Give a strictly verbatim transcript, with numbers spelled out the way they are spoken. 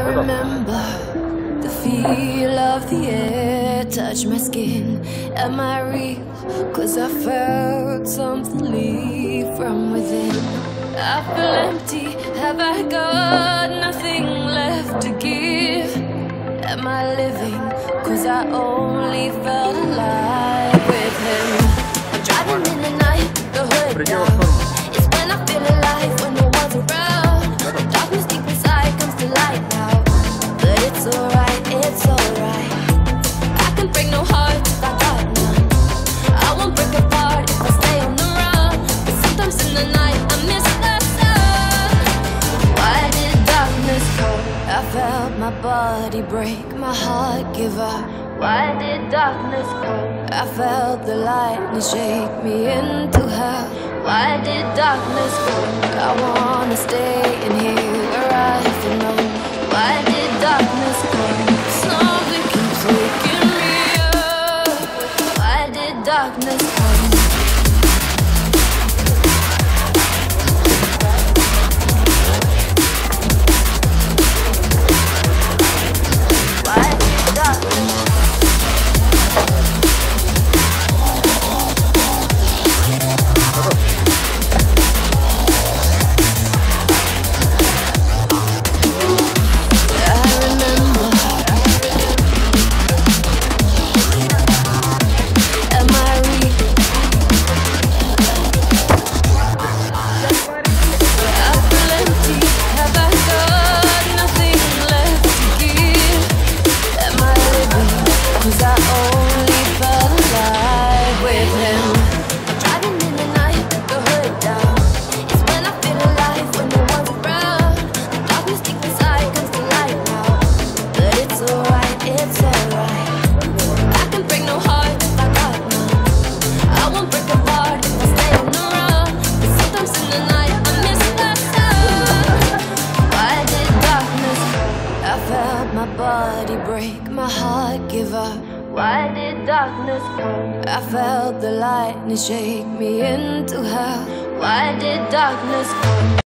remember the feel of the air touch my skin. Am I real? Cause I felt something leave from within. I feel empty, have I got nothing left to give? Am I living? Cause I only felt alive with him. I'm driving in the night, the hood down. It's when I feel alive, when no one's around. The darkness deep inside comes to light now. But it's alright, it's alright. I can break no heart if I got none. I won't break apart if I stay on the run. But sometimes in the night I miss the sun. Why did darkness come? I felt my body break, my heart give up. Why did darkness come? I felt the lightning shake me into hell. Why did darkness come? I wanna stay in here where I feel known. Why did darkness come? Something keeps waking me up. Why did darkness come? Why did darkness come? My body break, my heart give up. Why did darkness come? I felt the lightning shake me into hell. Why did darkness come?